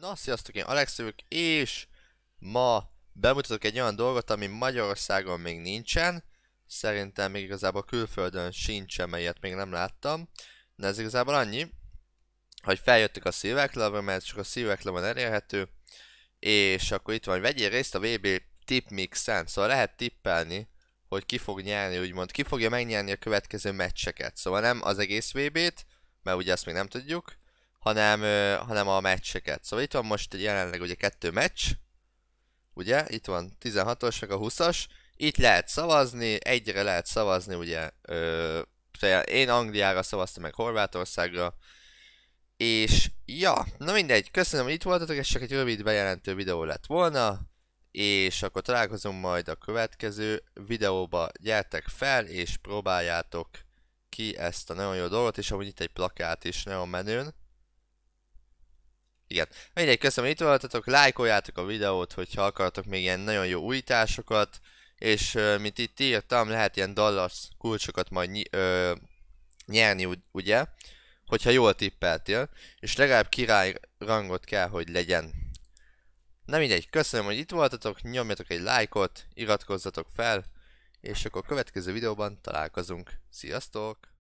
Na, sziasztok, én Alex vagyok, és ma bemutatok egy olyan dolgot, ami Magyarországon még nincsen. Szerintem még igazából külföldön sincsen, mert ilyet még nem láttam. De ez igazából annyi, hogy feljöttek a Silver Clubra, mert csak a Silver Clubon elérhető. És akkor itt van, hogy vegyél részt a VB Tip Mixen, szóval lehet tippelni, hogy ki fog nyerni, úgymond, ki fogja megnyerni a következő meccseket. Szóval nem az egész VB-t, mert ugye ezt még nem tudjuk, hanem a meccseket. Szóval itt van most jelenleg ugye 2 meccs, ugye, itt van 16-os meg a 20-as, itt lehet szavazni, egyre lehet szavazni, ugye, én Angliára szavaztam meg Horvátországra, és ja, na mindegy, köszönöm, hogy itt voltatok, ez csak egy rövid bejelentő videó lett volna, és akkor találkozunk majd a következő videóba, gyertek fel, és próbáljátok ki ezt a nagyon jó dolgot, és amúgy itt egy plakát is nagyon menőn. Igen. Mindegy, köszönöm, hogy itt voltatok, lájkoljátok a videót, hogyha akartok még ilyen nagyon jó újításokat, és mint itt írtam, lehet ilyen dollars kulcsokat majd nyerni, ugye, hogyha jól tippeltél, és legalább király rangot kell, hogy legyen. Na mindegy, köszönöm, hogy itt voltatok, nyomjatok egy lájkot, iratkozzatok fel, és akkor a következő videóban találkozunk. Sziasztok!